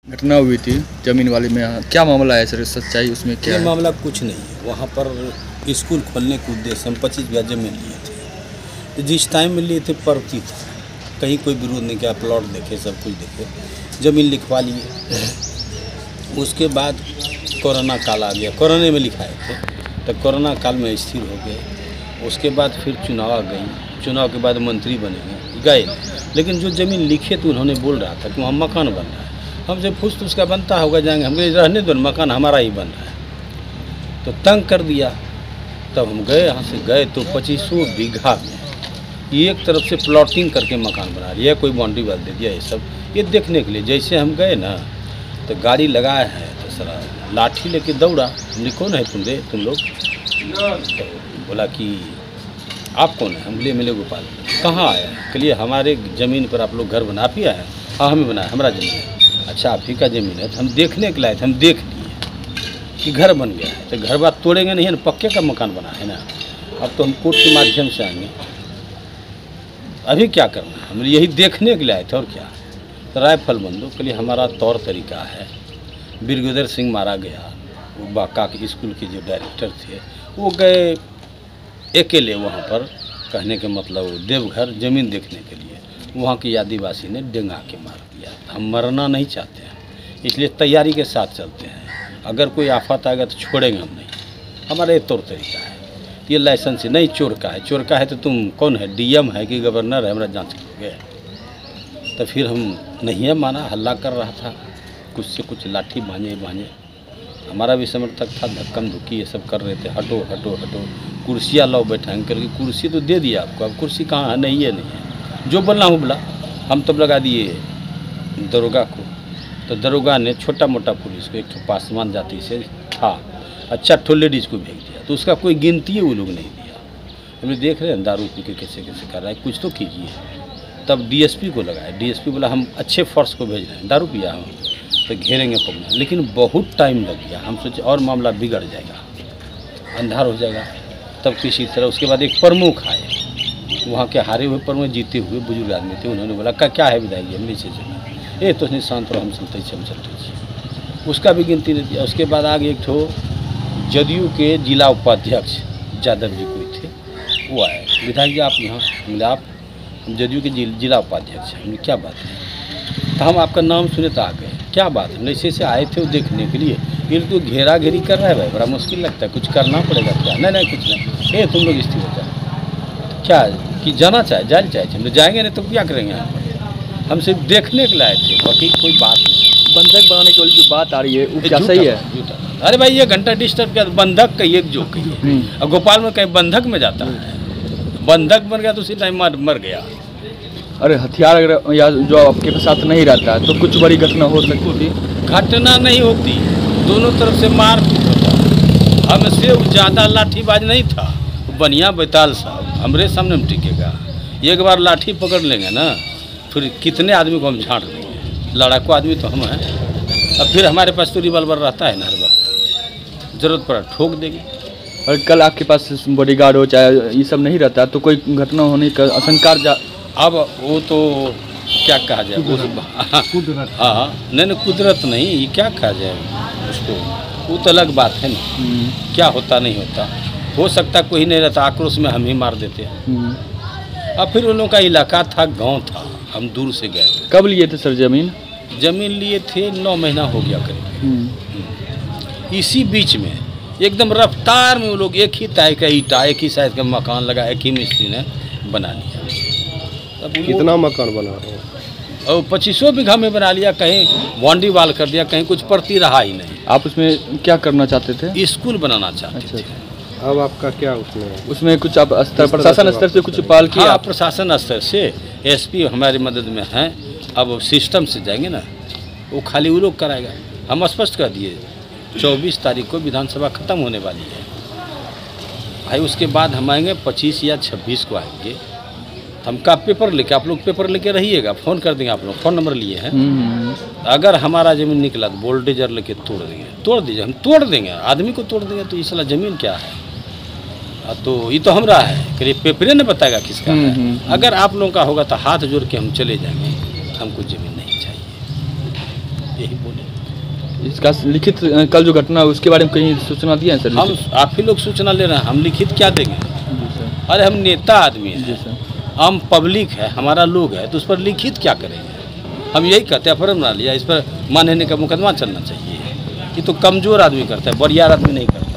घटना हुई थी जमीन वाली में, क्या मामला है सर? सच्चाई उसमें क्या ये है? मामला कुछ नहीं है। वहाँ पर स्कूल खोलने के उद्देश्य हम 25 बीघा जमीन लिए थे। तो जिस टाइम में लिए थे परती था, कहीं कोई विरोध नहीं किया, प्लॉट देखे, सब कुछ देखे, जमीन लिखवा लिए। उसके बाद कोरोना काल आ गया, कोरोना में लिखाए थे, तो कोरोना काल में स्थिर हो गए। उसके बाद फिर चुनाव आ गई, चुनाव के बाद मंत्री बने गए, लेकिन जो ज़मीन लिखे तो उन्होंने बोल रहा था कि वहाँ मकान बन रहा है। हमसे फूस तो उसका बनता होगा, जाएंगे, हम रहने दो, मकान हमारा ही बन रहा है। तो तंग कर दिया। तब हम गए, यहाँ से गए तो 2500 बीघा में एक तरफ से प्लॉटिंग करके मकान बना दिया, कोई बाउंड्री वाल दे दिया, ये सब ये देखने के लिए। जैसे हम गए ना तो गाड़ी लगाया है तो सरा लाठी लेके दौड़ा। हमने कौन है तुम लोग? तो बोला कि आप कौन है? हम बोले मिले गोपाल। कहाँ आया है? के लिए हमारे ज़मीन पर आप लोग घर बना पिया है? हाँ हमें बनाया, हमारा ज़मीन है। अच्छा आप ही का ज़मीन है? तो हम देखने के लाए थे, हम देख लिए कि घर बन गया है। तो घर बात तोड़ेंगे नहीं है ना, पक्के का मकान बना है ना। अब तो हम कोर्ट के माध्यम से आएंगे। अभी क्या करना है? हम यही देखने के लिए आए थे और क्या। तो राइफल बंदूक के लिए हमारा तौर तरीका है। बिरगुदर सिंह मारा गया, वो बाका के स्कूल के जो डायरेक्टर थे वो गए अकेले वहाँ पर, कहने के मतलब देवघर ज़मीन देखने के लिए। वहाँ की आदिवासी ने डेंगा के मार दिया। हम मरना नहीं चाहते हैं, इसलिए तैयारी के साथ चलते हैं। अगर कोई आफत आएगा तो छोड़ेंगे हम नहीं, हमारा ये तौर तरीका है। ये लाइसेंस नहीं, चोर का है। चोर का है तो तुम कौन है? डीएम है कि गवर्नर है? हमारा जांच करोगे? तो फिर हम नहीं माना, हल्ला कर रहा था, कुछ से कुछ लाठी भांजे। हमारा भी समर्थक था, धक्कम धुक्की ये सब कर रहे थे, हटो हटो हटो, कुर्सियाँ लाओ बैठाएंगे करके। कुर्सी तो दे दिया आपको, अब कुर्सी कहाँ है? नहीं है। जो बोलना हो बोला। हम तब लगा दिए दरोगा को, तो दरोगा ने छोटा मोटा पुलिस को, एक तो पासवान जाति से था, अच्छा ठो लेडीज़ को भेज दिया। तो उसका कोई गिनती वो लोग नहीं दिया। हमने देख रहे हैं दारू पी के कैसे कर रहा है, कुछ तो कीजिए। तब डीएसपी को लगाया, डीएसपी बोला हम अच्छे फोर्स को भेज रहे हैं, दारू पिया हम तो घेरेंगे पकड़ना। लेकिन बहुत टाइम लग गया। हम सोचे और मामला बिगड़ जाएगा, अंधार हो जाएगा। तब किसी तरह उसके बाद एक प्रमुख आए, वहाँ के हारे हुए प्रमुख, जीते हुए बुजुर्ग आदमी थे। उन्होंने बोला क्या है विधायक जी, हम नीचे चले। तो नहीं शांत रहो, हम चलते। उसका भी गिनती नहीं दिया। उसके बाद आगे एक ठो जदयू के जिला उपाध्यक्ष यादव जी कोई थे, वो आए, विधायक जी आप यहाँ? मिले आप जदयू के जिला उपाध्यक्ष हैं। हमने क्या बात है? तो हम आपका नाम सुने तो आ गए। क्या बात है? ऐसे से आए थे वो देखने के लिए। ये तो घेरा घेरी कर रहा है भाई, बड़ा मुश्किल लगता है, कुछ करना पड़ेगा क्या? नहीं कुछ नहीं, ये तुम लोग स्थिर हो जाए। क्या कि जाना जाना चाहे हम जाएंगे नहीं तो क्या करेंगे? हम सिर्फ देखने के लाए थे, बाकी कोई बात नहीं। बंधक बनाने की वाली जो बात आ रही है वो क्या सही है? अरे भाई ये घंटा डिस्टर्ब किया, बंधक कहिए जो कहिए। अब गोपाल में कहीं बंधक में जाता है, बंधक बन गया तो उसी टाइम मर गया। अरे हथियार अगर या जो आपके साथ नहीं रहता है तो कुछ बड़ी घटना हो सकती थी। घटना नहीं होती, दोनों तरफ से मार पीट होता। हमसे ज़्यादा लाठीबाज नहीं था, बनिया बैताल साहब हमरे सामने हम टिकेगा। एक बार लाठी पकड़ लेंगे ना, फिर कितने आदमी को हम झाड़ देंगे। लड़ाकू आदमी तो हम हैं। अब फिर हमारे पास तो रिवॉल्वर रहता है ना, हर वक्त जरूरत पड़ा ठोक देंगे। और कल आपके पास बॉडीगार्ड हो चाहे ये सब नहीं रहता तो कोई घटना होने का आशंका। अब वो तो क्या कहा जाए, हाँ नहीं कुदरत नहीं, ये क्या कहा जाए उसको, वो तो अलग बात है ना। क्या होता नहीं होता, हो सकता कोई नहीं रहता, आक्रोश में हम ही मार देते। अब फिर उन लोगों का इलाका था, गांव था, हम दूर से गए। कब लिए थे सर जमीन? जमीन लिए थे 9 महीना हो गया करीब। इसी बीच में एकदम रफ्तार में वो लोग एक ही टाइप का ईटा, एक ही साइज का मकान लगा, एक ही मिस्त्री ने बना लिया। कितना मकान बना रहे हैं? और 2500 बीघा में बना लिया, कहीं बाउंड्री वाल कर दिया, कहीं कुछ पड़ती रहा ही नहीं। आप उसमें क्या करना चाहते थे? स्कूल बनाना चाहते थे। अब आपका क्या उसमें कुछ आप स्तर, प्रशासन स्तर से कुछ पाल किया? हाँ, प्रशासन स्तर से एसपी हमारी मदद में हैं। अब सिस्टम से जाएंगे ना, वो खाली वो लोग कराएगा। हम स्पष्ट कर दिए 24 तारीख को विधानसभा खत्म होने वाली है भाई। उसके बाद हम आएंगे 25 या 26 को आएंगे। हमका पेपर लेके, आप लोग पेपर लेके रहिएगा, फ़ोन कर देंगे। आप लोग फ़ोन नंबर लिए हैं। अगर हमारा ज़मीन निकला तो बोल्डेजर लेके तोड़ देंगे। तोड़ दीजिए, हम तोड़ देंगे, आदमी को तोड़ देंगे। तो इसला ज़मीन क्या है? तो ये तो हमरा है, करीब पेपरे ने बताएगा किसका है। अगर आप लोगों का होगा तो हाथ जोड़ के हम चले जाएंगे, हमको ज़मीन नहीं चाहिए। यही बोले। इसका लिखित कल जो घटना हुई उसके बारे में कहीं सूचना दिया है सर? हम आप ही लोग सूचना ले रहे हैं, हम लिखित क्या देंगे? जी सर। अरे हम नेता आदमी जी हैं, सर। हम पब्लिक है, हमारा लोग है, तो उस पर लिखित क्या करेंगे? हम यही कहते हैं अफरम बना लिया, इस पर मानहानि का मुकदमा चलना चाहिए। ये तो कमज़ोर आदमी करता है, बरियार आदमी नहीं करता।